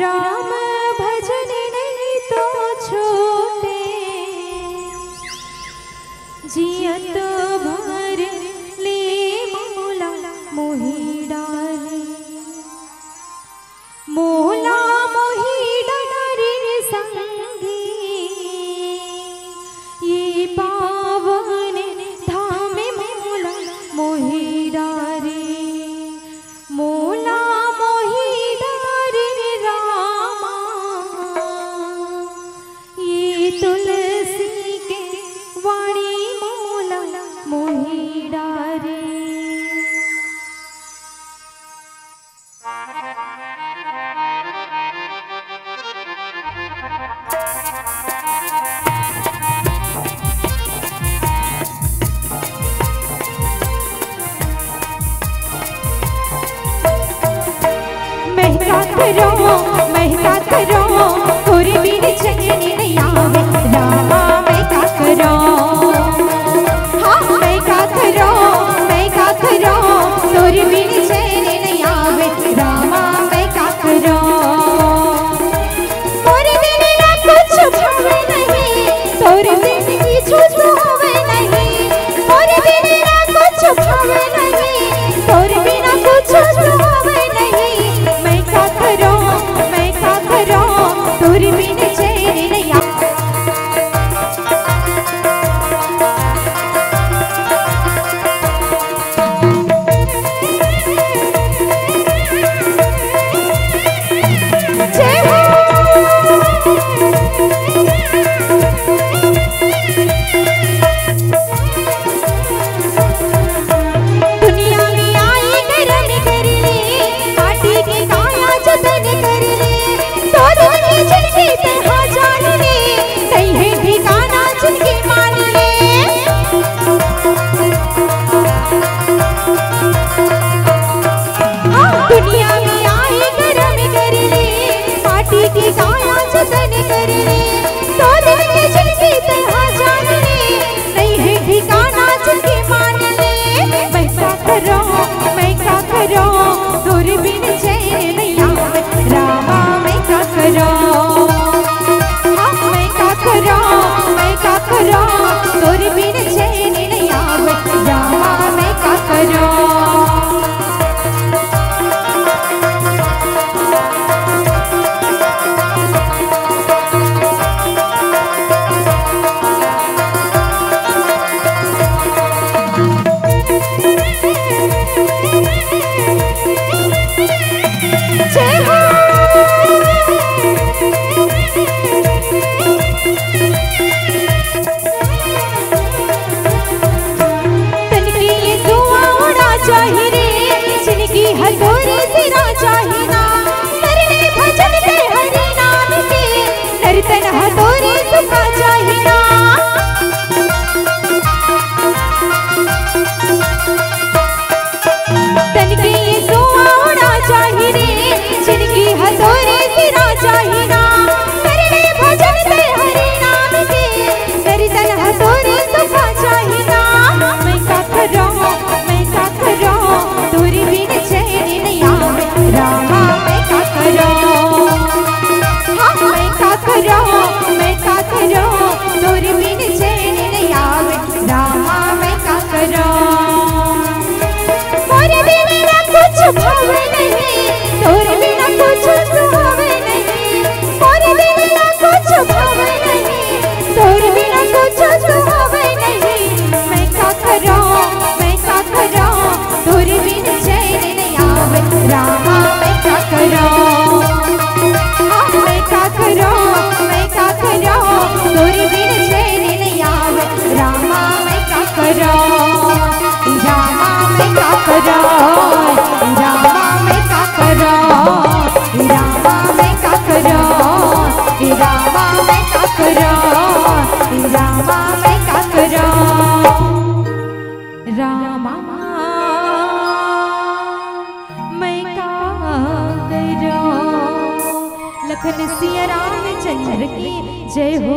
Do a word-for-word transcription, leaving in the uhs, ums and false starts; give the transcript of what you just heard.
राम भजन नहीं तो छोटे, जियत भर ले मोला मोहि डारे, मोला मोहि डारे संगी ये पावन धाम मोला मोहि डारे, मोला मोहि डारे रामा ये तुलसी के वाणी मोला मोहि डारे। महका करो महका करो तोरे बिन चैन नहीं आवे रामा, महका करो हाँ महका करो महका करो तोरे बिन चैन नहीं आवे रामा, महका करो। तोरे बिन ना कुछ भावे नहीं, तोरे बिन कुछ भावे नहीं, तोरे बिन ना कुछ भावे नहीं, तोरे बिना कुछ भावे नहीं, महका करो महका करो तोरे बिन चैन नहीं आवे। जय हो दुनिया में आई करन कर ले, माटी की काया जतन कर ले, तो दिन की जिनकी तरह जान ले, नहीं है ठिकाना जिनकी मान ले। हाँ दुनिया में आई करन कर ले, माटी की काया जतन कर ले, तो दिन की जिनकी तरह जान ले, नहीं है ठिकाना जिनकी मान ले। महका करो महका करो तोरे बिन चैन नहीं आवे रामा, महका करो हाँ महका करो महका करो तोरे बिन चैन नहीं आवे रामा, महका करो। जय हो तनकी ये दुआ उड़ा चाही रे, जिनकी हथौड़ी सिरा चाही ना, करने भजन ते हरि नाम के, नर्तन हथौड़ी सुखा चाही ना। तनकी ये दुआ उड़ा चाही रे, जिनकी हथौड़ी सिरा चाही ना, करने भजन ते हरि नाम के, नर्तन हथौड़ी सुखा चाही ना। महका करो महका करो तोरे बिन चैन नहीं आवे रामा, महका करो हाँ महका करो महका करो तोरे बिन चैन नहीं आवे रामा, महका करो। तोरे बिना कुछ भावे नहीं, तोरे बिना कुछ भावे नहीं, तोरे बिना कुछ भावे नहीं, तोरे बिना कुछ भावे नहीं, महका करो महका करो तोरे बिन चैन नहीं आवे रामा, महका करो हाँ महका करो महका करो तोरे बिन चैन नहीं आवे रामा, महका करो रामा, महका करो रामा, महका करो रामा, महका करो रामा, महका करो रामा, महका करो रामा, महका करो। लखन सिया रामचंद्र की जय हो।